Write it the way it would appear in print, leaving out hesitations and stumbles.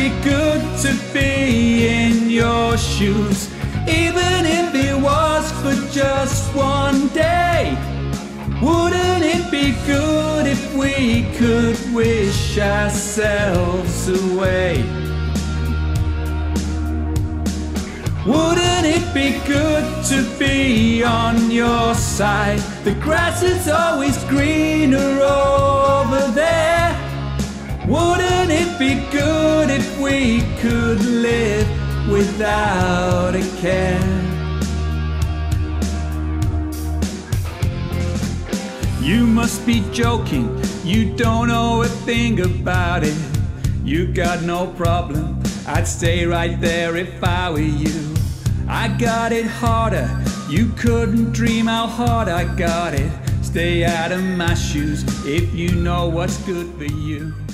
be good to be in your shoes, even if it was for just one day? Wouldn't it be good if we could wish ourselves away? Wouldn't it be good to be on your side? The grass is always greener over there. Wouldn't it be good if we could live without a care? You must be joking, you don't know a thing about it. You got no problem, I'd stay right there if I were you. I got it harder, you couldn't dream how hard I got it. Stay out of my shoes if you know what's good for you.